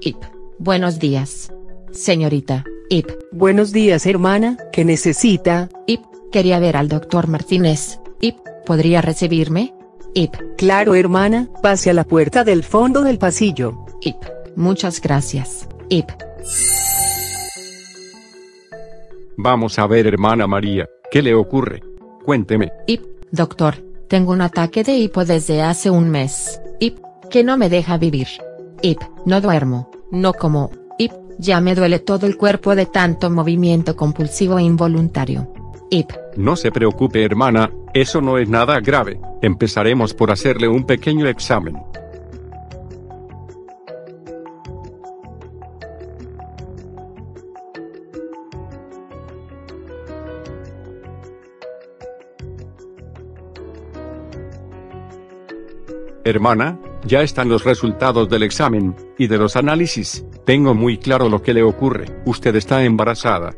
Ip. Buenos días. Señorita, Ip. Buenos días, hermana, ¿qué necesita? Ip, quería ver al doctor Martínez. Ip, ¿podría recibirme? Ip. Claro, hermana, pase a la puerta del fondo del pasillo. Ip, muchas gracias. Ip. Vamos a ver, hermana María, ¿qué le ocurre? Cuénteme. Ip, doctor, tengo un ataque de hipo desde hace un mes. Ip, que no me deja vivir. Ip, no duermo, no como. Ip, ya me duele todo el cuerpo de tanto movimiento compulsivo e involuntario. Ip. No se preocupe, hermana, eso no es nada grave. Empezaremos por hacerle un pequeño examen. Hermana, ya están los resultados del examen, y de los análisis. Tengo muy claro lo que le ocurre. Usted está embarazada.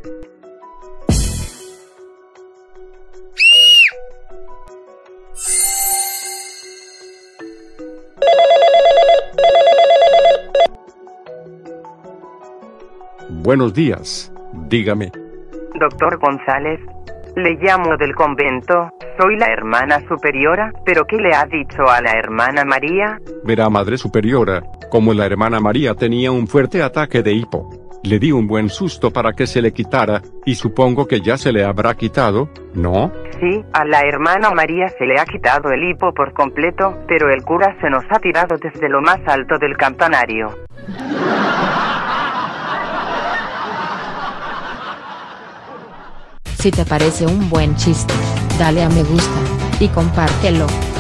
Buenos días, dígame. Doctor González, le llamo del convento, soy la hermana superiora, pero ¿qué le ha dicho a la hermana María? Verá, Madre Superiora, como la hermana María tenía un fuerte ataque de hipo, le di un buen susto para que se le quitara, y supongo que ya se le habrá quitado, ¿no? Sí, a la hermana María se le ha quitado el hipo por completo, pero el cura se nos ha tirado desde lo más alto del campanario. Si te parece un buen chiste, dale a me gusta, y compártelo.